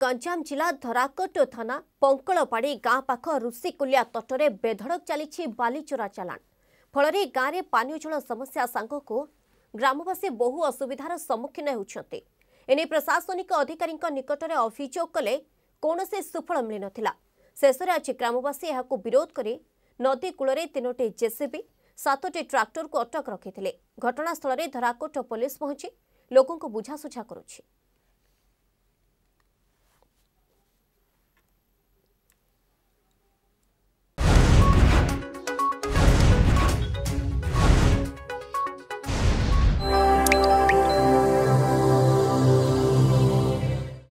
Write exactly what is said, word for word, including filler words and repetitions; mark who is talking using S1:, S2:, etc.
S1: गंजाम जिला धराकोट थाना पंकड़पाड़ी गाँ पाख ऋषिकुलिया तटरे बेधड़क चली बाली चोरा चालाण फल गाँव में पानीय जल समस्या सांगक ग्रामवासी बहु असुविधार सम्मुखीन होती। एने प्रशासनिक अधिकारी निकट में अभियोग कले कौन से सुफल मिल नाला। शेष में आज ग्रामवासी यह विरोध कर नदी कूल तीनोटी जेसीबी सातोटी ट्राक्टर को अटक रखी। घटनास्थल में धराकोट पुलिस पहुंची लोकों को बुझासुझा करुछि।